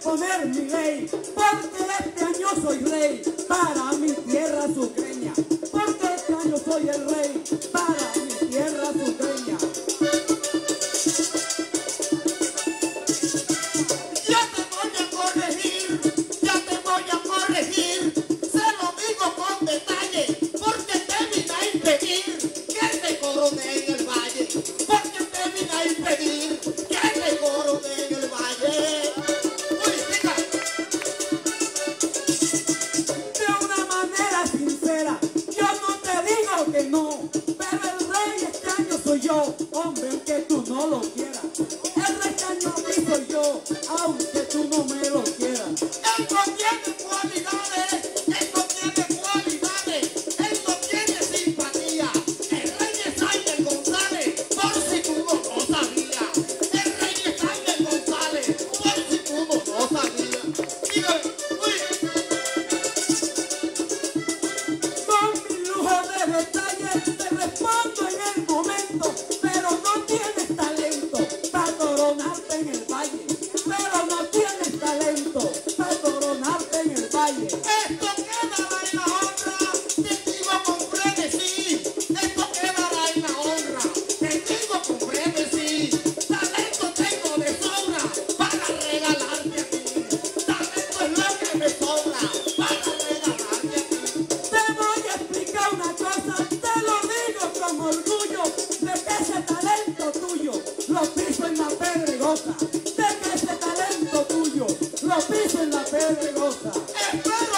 imponer mi ley, porque este año soy rey para mi tierra sucreña, porque este año soy el rey para mi tierra sucreña. Ya te voy a corregir, se lo digo con detalle, porque te vine a impedir que te corone en el valle, porque te vine a impedir que te corone en el valle. Uy, chica. De una manera sincera, yo no te digo que no, pero el rey este año soy yo, hombre, aunque tú no lo quieras. El rey este año aquí soy yo, aunque tú no me lo quieras. Esto tiene cualidades, esto tiene simpatía. El rey es Ángel González, por si tú no lo sabías. El rey es Ángel González, por si tú no lo sabías. Dígame, uy. Con mi lujo de detalles te respondo en el momento, pero no tienes talento para coronarte en el valle, pero no tienes talento para coronarte en el valle. Esto quedará en la honra, te digo con frenesí. Esto quedará en la honra, te digo con frenesí. Talento tengo de sobra para regalarte a ti. Talento es lo que me sobra para regalarte a ti. Te voy a explicar una cosa, te lo digo con orgullo, de que ese talento tuyo lo piso en la pedregosa, de que ese talento tuyo lo piso en la pedregosa. Espero